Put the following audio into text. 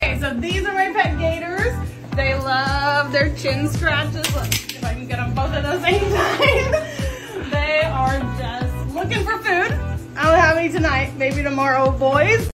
Okay, so these are my pet gators. They love their chin scratches. Let's see if I can get them both at the same time. They are just looking for food. I don't have any tonight, maybe tomorrow, boys.